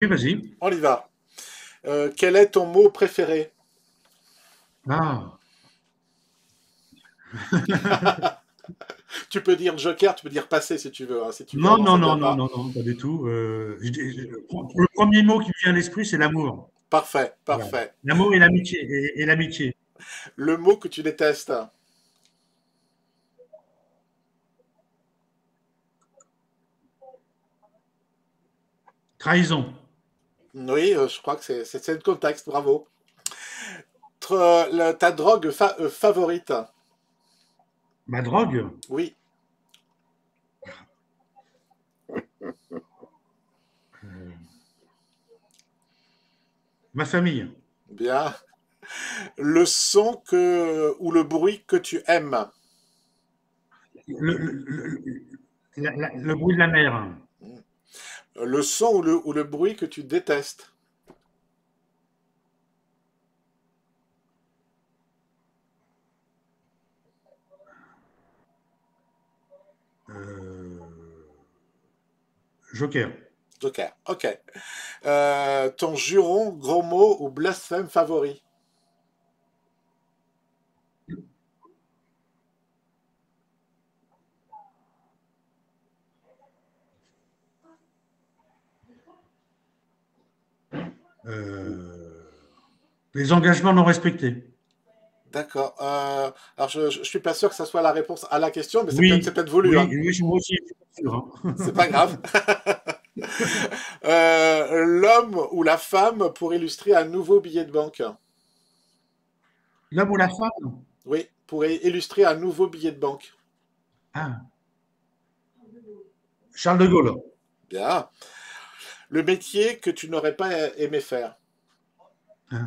Oui, vas-y. On y va. Quel est ton mot préféré? Ah. Tu peux dire joker, tu peux dire passé si tu veux, hein, si Non, ça non, te non, va non, pas. non, non, pas du tout. Le premier mot qui me vient à l'esprit, c'est l'amour. Parfait, Voilà. parfait. L'amour et l'amitié. Et l'amitié. Le mot que tu détestes? Trahison. Oui, je crois que c'est le contexte, bravo. Ta drogue favorite? Ma drogue. Oui, Ma famille. bien. Le son ou le bruit que tu aimes? Le bruit de la mer. Le son ou le bruit que tu détestes? Euh, Joker. Joker, ok. Ton juron, gros mot ou blasphème favori? Euh, les engagements non respectés. D'accord. Alors, je suis pas sûr que ça soit la réponse à la question, mais c'est Oui, peut-être voulu, oui, hein. oui, moi aussi, je suis pas sûr, C'est pas hein. grave. L'homme ou la femme pour illustrer un nouveau billet de banque? L'homme ou la femme? Oui, pour illustrer un nouveau billet de banque. Ah, Charles de Gaulle. Bien. Le métier que tu n'aurais pas aimé faire? Ah,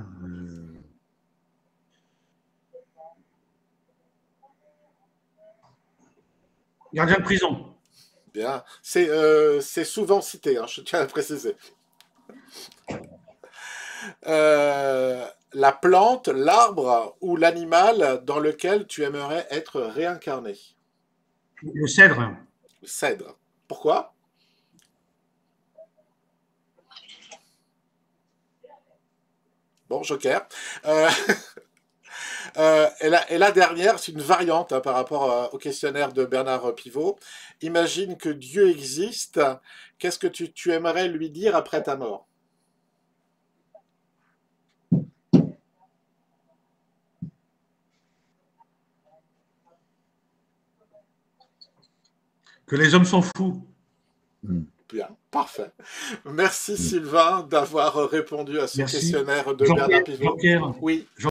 gardien de prison. Bien. C'est souvent cité, hein, je tiens à le préciser. La plante, l'arbre ou l'animal dans lequel tu aimerais être réincarné? Le cèdre. Le cèdre. Pourquoi? Bon, joker. Euh, et la dernière, c'est une variante hein, par rapport au questionnaire de Bernard Pivot. Imagine que Dieu existe. Qu'est-ce que tu aimerais lui dire après ta mort? Que les hommes sont fous. Bien, parfait. Merci Sylvain d'avoir répondu à ce Merci. questionnaire de Bernard Jean-Pierre, Pivot. Jean-Pierre, Oui.